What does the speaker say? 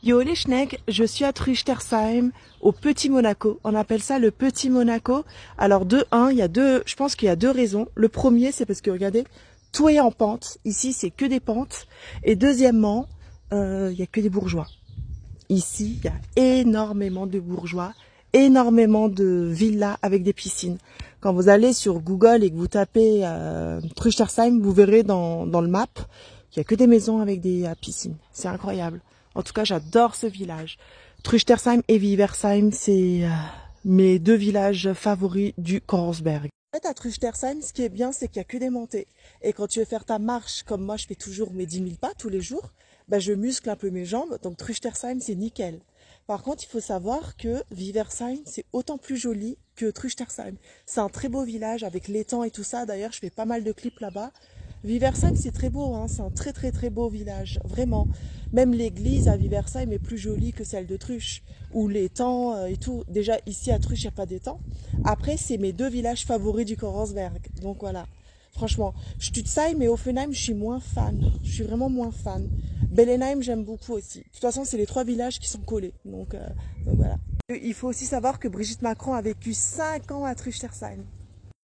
Yo les Schneck, je suis à Truchtersheim, au Petit Monaco. On appelle ça le Petit Monaco. Alors je pense qu'il y a deux raisons. Le premier, c'est parce que regardez, tout est en pente. Ici, c'est que des pentes. Et deuxièmement, il y a que des bourgeois. Ici, il y a énormément de bourgeois, énormément de villas avec des piscines. Quand vous allez sur Google et que vous tapez Truchtersheim, vous verrez dans le map qu'il n'y a que des maisons avec des piscines. C'est incroyable. En tout cas, j'adore ce village. Truchtersheim et Wiversheim, c'est mes deux villages favoris du Kongsberg. En fait, à Truchtersheim, ce qui est bien, c'est qu'il n'y a que des montées. Et quand tu veux faire ta marche, comme moi, je fais toujours mes 10 000 pas tous les jours, bah, je muscle un peu mes jambes. Donc, Truchtersheim, c'est nickel. Par contre, il faut savoir que Wiversheim, c'est autant plus joli que Truchtersheim. C'est un très beau village avec l'étang et tout ça. D'ailleurs, je fais pas mal de clips là-bas. Wiversheim, c'est très beau, hein. C'est un très très très beau village, vraiment. Même l'église à Wiversheim est plus jolie que celle de Truch, ou l'étang et tout. Déjà, ici à Truch, il n'y a pas d'étang. Après, c'est mes deux villages favoris du Kongsberg. Donc voilà. Franchement, Stutzheim et Offenheim, je suis moins fan. Je suis vraiment moins fan. Bellenheim, j'aime beaucoup aussi. De toute façon, c'est les trois villages qui sont collés. Donc voilà. Il faut aussi savoir que Brigitte Macron a vécu 5 ans à Truchtersheim.